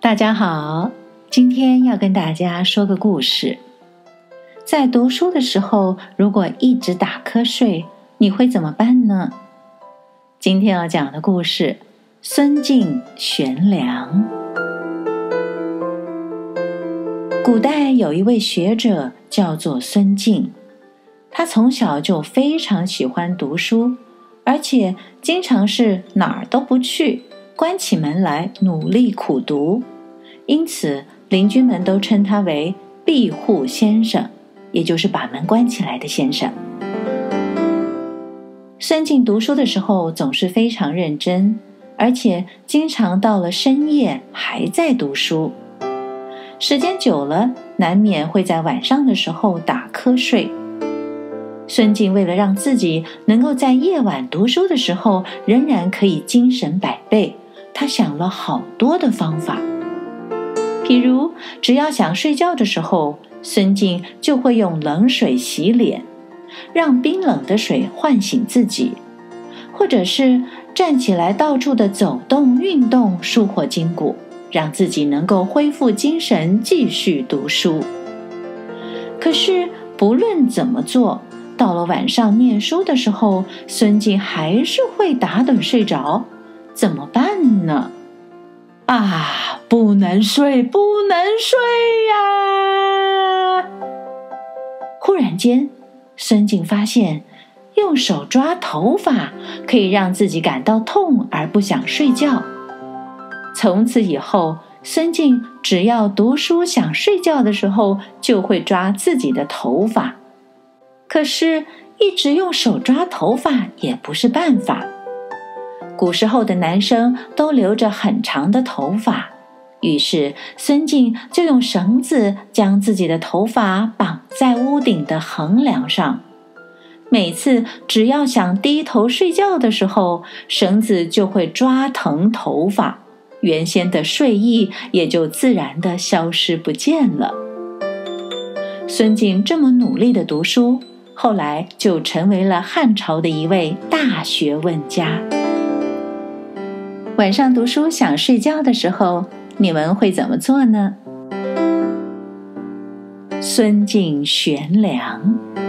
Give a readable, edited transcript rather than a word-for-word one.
大家好，今天要跟大家说个故事。在读书的时候，如果一直打瞌睡，你会怎么办呢？今天要讲的故事，孙敬悬梁。古代有一位学者叫做孙敬，他从小就非常喜欢读书，而且经常是哪儿都不去，关起门来努力苦读，因此邻居们都称他为闭户先生，也就是把门关起来的先生。孙敬读书的时候总是非常认真，而且经常到了深夜还在读书。时间久了，难免会在晚上的时候打瞌睡。孙敬为了让自己能够在夜晚读书的时候仍然可以精神百倍，他想了好多的方法。譬如只要想睡觉的时候，孙敬就会用冷水洗脸，让冰冷的水唤醒自己，或者是站起来到处的走动运动，舒活筋骨，让自己能够恢复精神继续读书。可是不论怎么做，到了晚上念书的时候，孙敬还是会打盹睡着，怎么办呢？不能睡呀！忽然间，孙敬发现用手抓头发可以让自己感到痛而不想睡觉。从此以后，孙敬只要读书想睡觉的时候，就会抓自己的头发。可是一直用手抓头发也不是办法。古时候的男生都留着很长的头发，于是孙敬就用绳子将自己的头发绑在屋顶的横梁上。每次只要想低头睡觉的时候，绳子就会抓疼头发，原先的睡意也就自然地消失不见了。孙敬这么努力地读书，后来就成为了汉朝的一位大学问家。晚上读书想睡觉的时候，你们会怎么做呢？孙敬悬梁。